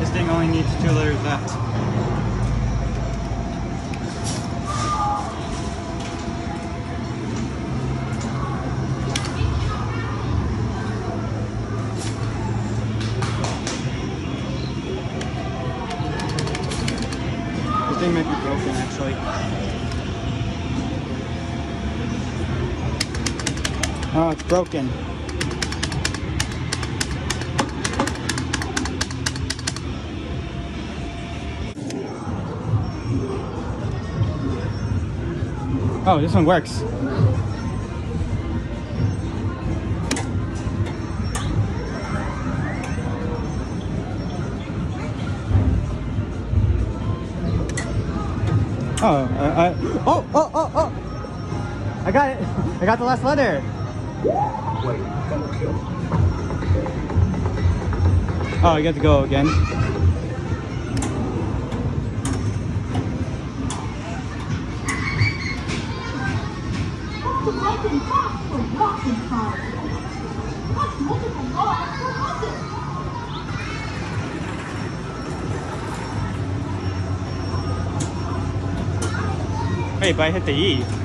This thing only needs 2 letters left. This thing might be broken actually. Oh, it's broken. Oh, this one works. Oh, I got it. I got the last letter. Wait, double kill. Oh, you got to go again. Wait, but I hit the E.